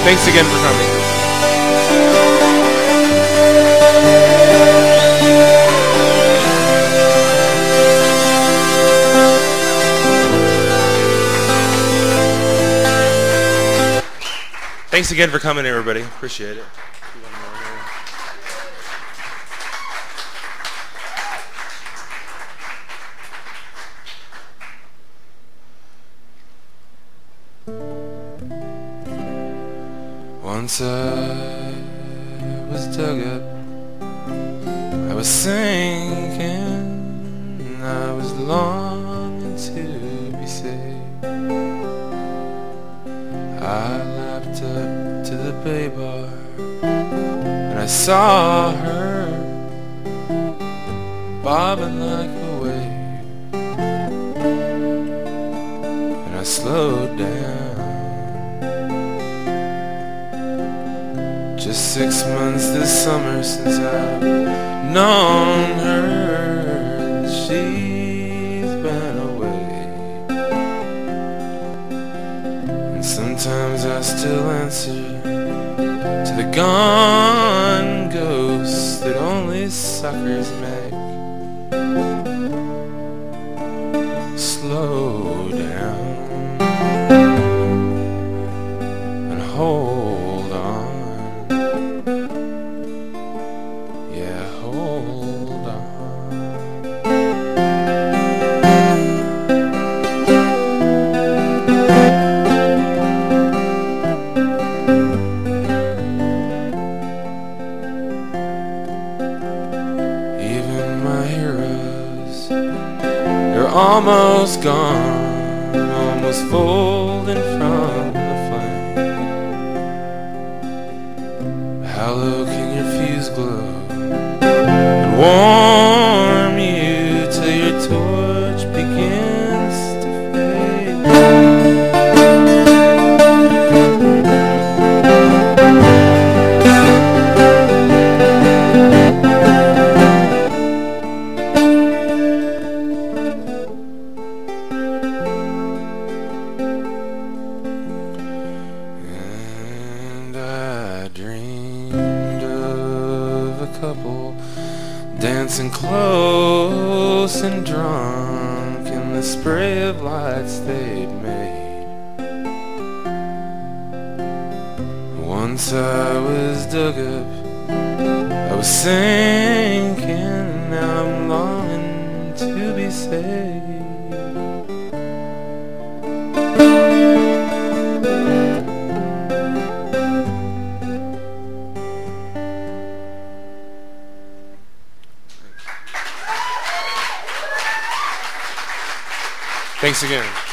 Thanks again for coming. Thanks again for coming, everybody. Appreciate it. Once I was dug up, I was sinking, I was longing to be saved. I lapped up to the bay bar, and I saw her bobbing like a wave, and I slowed down. Just 6 months this summer since I've known her, she's been away. And sometimes I still answer to the gone ghosts that only suckers make. Slow down and hold on. Almost gone, almost folding from the flame. How low can your fuse glow and warm you till your torch begins to fade? Dancing close and drunk in the spray of lights they'd made. Once I was dug up, I was sinking, now I'm longing to be saved. Thanks again.